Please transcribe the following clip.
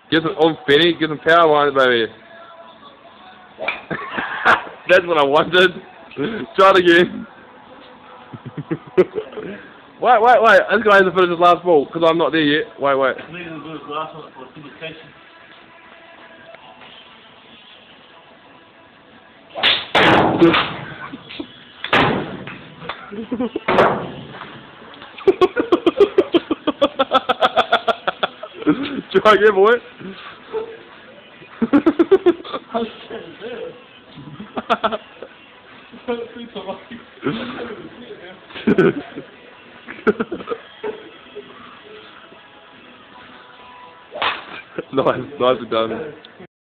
Get some, oh, Benny, get some power on it, baby. That's what I wanted. Try it again. Wait. This guy hasn't finished his last ball, because I'm not there yet. Wait. I need to do his last one for syndication. Try again, boy. Nice, nicely done.